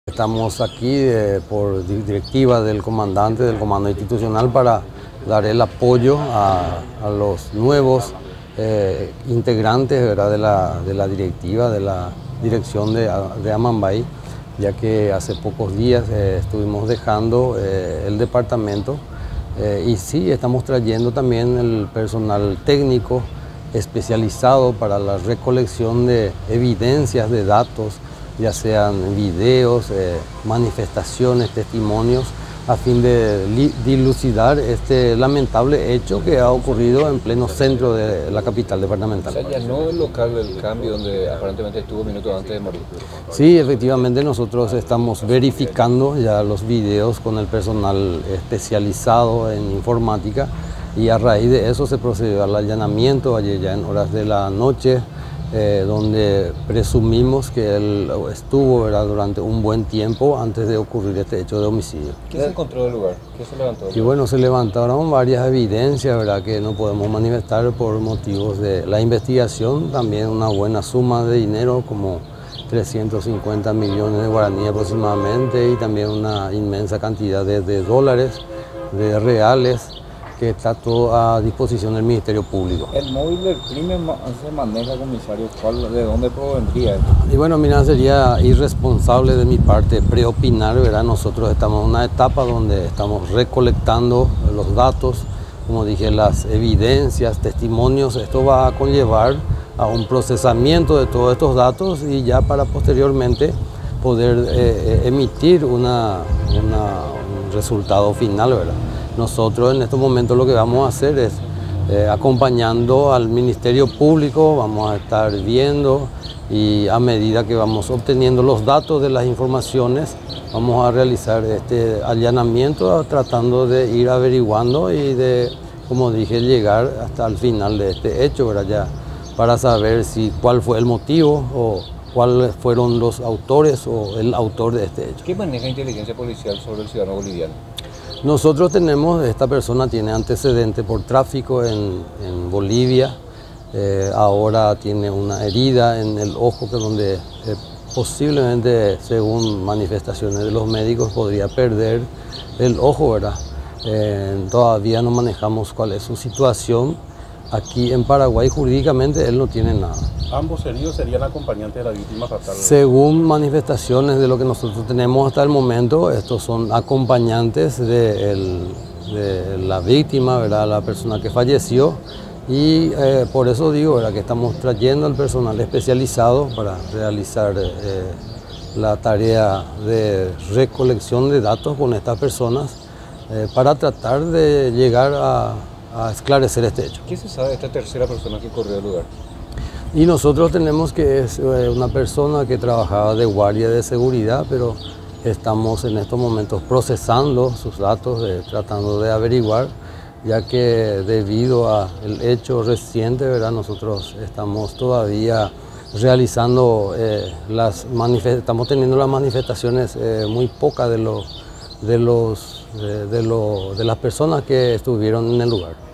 Estamos aquí por directiva del comandante del comando institucional para dar el apoyo a los nuevos integrantes, ¿verdad?, de la directiva, de la dirección de Amambay, ya que hace pocos días estuvimos dejando el departamento y sí, estamos trayendo también el personal técnico especializado para la recolección de evidencias, de datos, ya sean videos, manifestaciones, testimonios, a fin de dilucidar este lamentable hecho que ha ocurrido en pleno centro de la capital departamental. O sea, ya no el local del cambio donde aparentemente estuvo minutos antes de morir. Sí, efectivamente nosotros estamos verificando ya los videos con el personal especializado en informática y a raíz de eso se procedió al allanamiento ayer ya en horas de la noche, donde presumimos que él estuvo, ¿verdad?, durante un buen tiempo antes de ocurrir este hecho de homicidio. ¿Qué se encontró del lugar? ¿Qué se levantó? Y bueno, se levantaron varias evidencias, ¿verdad?, que no podemos manifestar por motivos de la investigación. También una buena suma de dinero, como 350 millones de guaraníes aproximadamente, y también una inmensa cantidad de dólares, de reales, que está todo a disposición del Ministerio Público. ¿El móvil del crimen se maneja, comisario? ¿De dónde provendría esto? Y bueno, mira, sería irresponsable de mi parte preopinar, ¿verdad? Nosotros estamos en una etapa donde estamos recolectando los datos, como dije, las evidencias, testimonios. Esto va a conllevar a un procesamiento de todos estos datos y ya para posteriormente poder emitir un resultado final, ¿verdad? Nosotros en estos momentos lo que vamos a hacer es, acompañando al Ministerio Público, vamos a estar viendo y a medida que vamos obteniendo los datos de las informaciones, vamos a realizar este allanamiento tratando de ir averiguando y de, como dije, llegar hasta el final de este hecho, ¿verdad?, ya para saber cuál fue el motivo o cuáles fueron los autores o el autor de este hecho. ¿Qué maneja inteligencia policial sobre el ciudadano boliviano? Nosotros tenemos, esta persona tiene antecedentes por tráfico en Bolivia, ahora tiene una herida en el ojo que donde posiblemente, según manifestaciones de los médicos, podría perder el ojo, ¿verdad? Todavía no manejamos cuál es su situación. Aquí en Paraguay jurídicamente él no tiene nada. ¿Ambos heridos serían acompañantes de la víctima fatal? Según manifestaciones de lo que nosotros tenemos hasta el momento, estos son acompañantes de la víctima, ¿verdad?, la persona que falleció. Y por eso digo, ¿verdad?, que estamos trayendo al personal especializado para realizar la tarea de recolección de datos con estas personas para tratar de llegar a esclarecer este hecho. ¿Qué se sabe de esta tercera persona que corrió el lugar? Y nosotros tenemos que es una persona que trabajaba de guardia de seguridad, pero estamos en estos momentos procesando sus datos, tratando de averiguar, ya que debido al hecho reciente, ¿verdad?, nosotros estamos todavía realizando estamos teniendo las manifestaciones muy pocas de las personas que estuvieron en el lugar.